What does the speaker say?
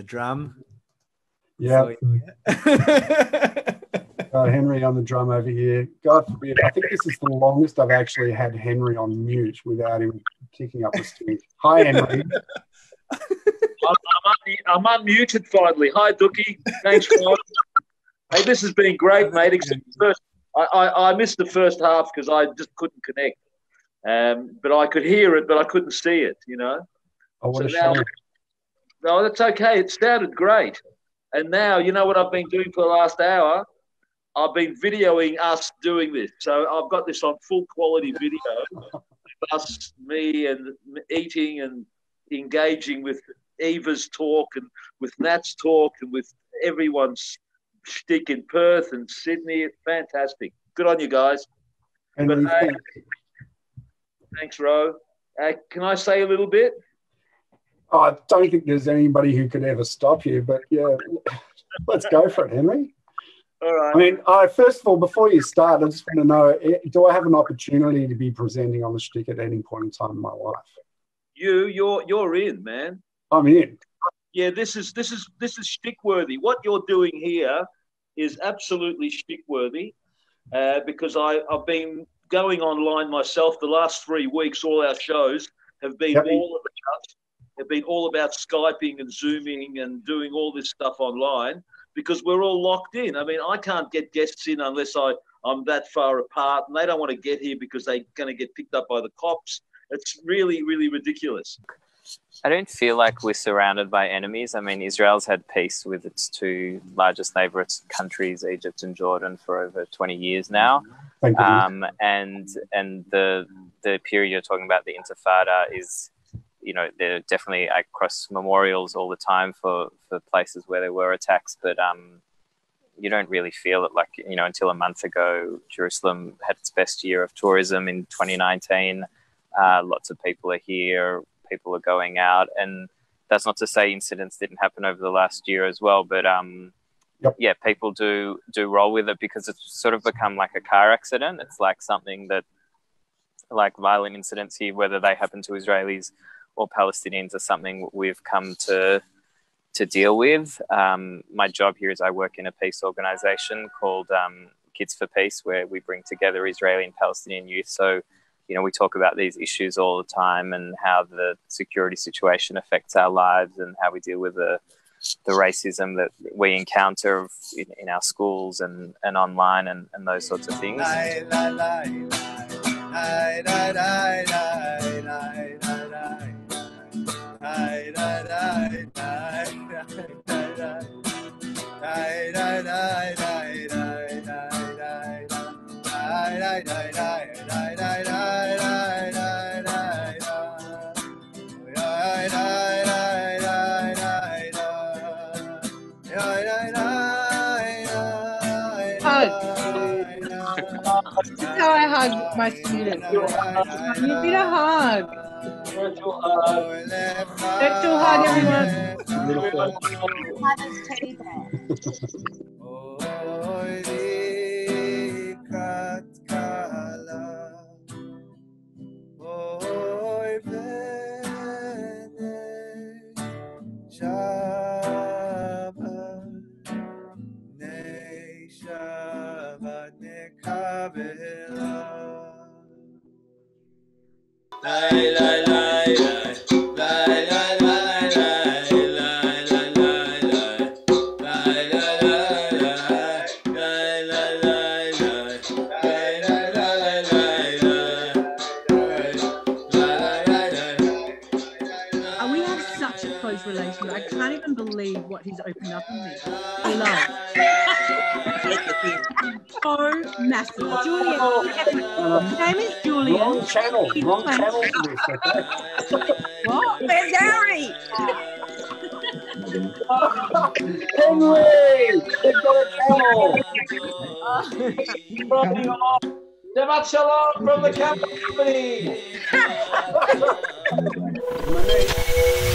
drum. Yeah. So, Henry on the drum over here. God forbid. I think this is the longest I've actually had Henry on mute without him kicking up a stink. Hi, Henry. I'm unmuted finally. Hi, Dookie. Thanks, guys. Hey, this has been great, mate. Except I missed the first half because I just couldn't connect. But I could hear it, but I couldn't see it, you know. Oh, what So a now, shame. no, that's okay. It sounded great. And now, you know what I've been doing for the last hour? I've been videoing us doing this. So I've got this on full quality video. Us, me, and eating and engaging with Eva's talk and with Nat's talk and with everyone's shtick in Perth and Sydney. It's fantastic. Good on you guys. Henry, But, thanks, Ro. Can I say a little bit? oh, I don't think there's anybody who could ever stop you, but yeah, let's go for it, Henry. All right. I mean, first of all, before you start, I just want to know, do I have an opportunity to be presenting on the Shtick at any point in time in my life? You're in, man. I'm in. Yeah, this is shtick worthy. What you're doing here is absolutely shtick worthy, because I've been going online myself the last 3 weeks. All our shows have been all about Skyping and Zooming and doing all this stuff online because we're all locked in. I mean, I can't get guests in unless I'm that far apart, and they don't want to get here because they're going to get picked up by the cops. It's really, really ridiculous. I don't feel like we're surrounded by enemies. I mean, Israel's had peace with its two largest neighbour countries, Egypt and Jordan, for over 20 years now. Thank you. And the period you're talking about, the Intifada, is, you know, they're definitely, I cross memorials all the time for places where there were attacks, but you don't really feel it. Like, you know, until a month ago, Jerusalem had its best year of tourism in 2019. Lots of people are here. People are going out, and that's not to say incidents didn't happen over the last year as well, but yeah, people do roll with it because it's sort of become like a car accident. It's like something that, like violent incidents here, whether they happen to Israelis or Palestinians, are something we've come to deal with. My job here is I work in a peace organization called Kids for Peace, where we bring together Israeli and Palestinian youth. So, you know, we talk about these issues all the time and how the security situation affects our lives and how we deal with the racism that we encounter in our schools and online and those sorts of things. This is how I hug my students. You need a hug. Virtual hug, everyone. Mother's teddy We have such a close relationship. I can't even believe what he's opened up in me. Love. So massive. Julian. His name is Julian. Wrong channel for this, okay? What? Where's Harry? Henry! They've got a channel! Shabbat shalom from the company.